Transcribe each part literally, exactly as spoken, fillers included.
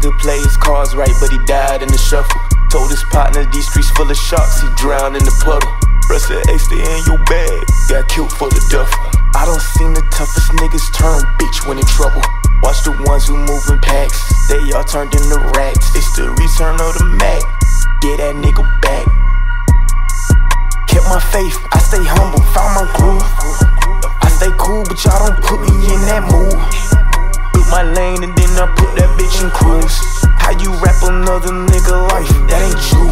nigga play his cards right, but he died in the shuffle. Told his partner these streets full of sharks, he drowned in the puddle. Bruh said, hey, stay in your bag, got killed for the duffel. I done seen the toughest niggas turn bitch when in trouble. Watch the ones who moving packs, they all turned into rats. It's the return of the Mac, get that nigga back. Kept my faith, I stay humble, found my groove. I stay cool, but y'all don't put me in that mood. Built my lane and then I put that bitch in cruise. How you rap another nigga life, that ain't true.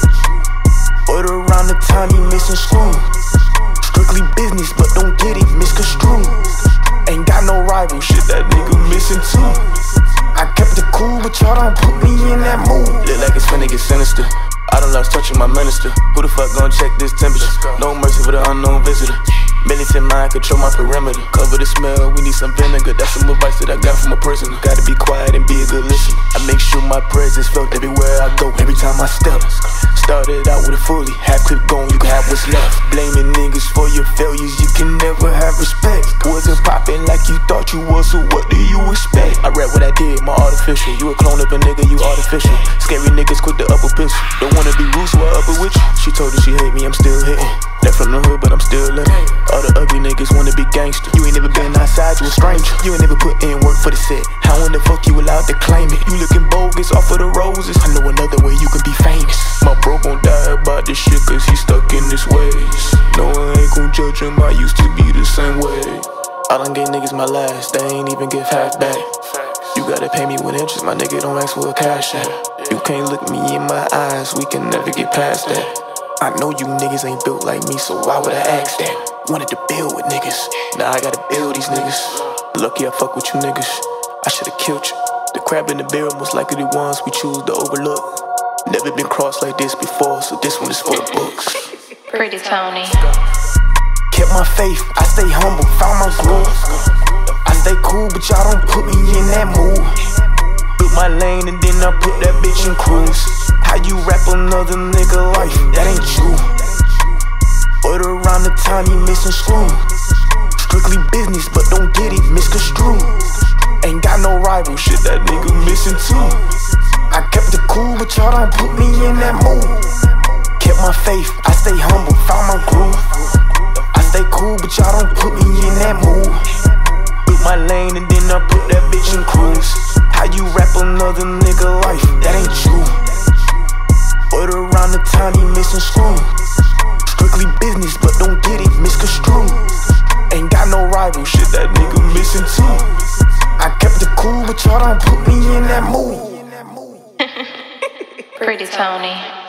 But around the time he missing screw. Strictly business, but don't get it misconstrued. Ain't got no rival, shit that nigga missing too. I kept it cool, but y'all don't put me in that mood. Look like it's finna get sinister. I done lost touch with my minister. Who the fuck gon' check this temperature? No mercy for the unknown visitor. Militant mind, control my perimeter. Cover the smell, we need some vinegar. That's some advice that I got from a prisoner. Gotta be quiet and be a good listener. I make sure my presence felt everywhere I go, every time I step. Started out with a fully, half clip gone, you can have what's left. Blaming niggas for your failures, you can never have respect. Wasn't popping like you thought you was, so what do you expect? I rap what I did, my artificial. You a clone of a nigga, you artificial. Scary niggas quick to up a pistol. Don't wanna be rude, so I up it with you. She told her she hate me, I'm still hitting. Left from the hood, but I'm still living. All the ugly niggas wanna be gangster. You ain't never been outside, you a stranger. You ain't never put in work for the set. How in the fuck you allowed to claim it? You looking bogus off of the roses. I know another way you can be famous. My bro gon' die about this shit cause he stuck in his ways. No, I ain't gon' judge him, I used to be the same way. I done gave niggas my last, they ain't even give half back. You gotta pay me with interest, my nigga don't ask for a cash app. You can't look me in my eyes, we can never get past that. I know you niggas ain't built like me, so why would I ask that? Wanted to build with niggas, now I gotta build these niggas. Lucky I fuck with you niggas, I should've killed you. The crab in the barrel most likely the ones we choose to overlook. Never been crossed like this before, so this one is for the books. Pretty Tony. Kept my faith, I stay humble, found my groove. I stay cool, but y'all don't put me in that mood. Built my lane and then I put that bitch in cruise. How you rap another nigga life, that ain't true. But around the time he missing screw. Strictly business, but don't get it misconstrued. Ain't got no rival, shit that nigga missing too. I kept it cool, but y'all don't put me in that mood. Kept my faith, I stay humble, found my groove. I stay cool, but y'all don't put me in that mood. Built my lane and then I put that bitch in cruise. How you rap another nigga life, that ain't true. But around the time he missing screw. Strictly business, but don't get it misconstrued. Ain't got no rival, shit that nigga missing too. I kept it cool, but y'all don't put me in that mood. Pretty Tony.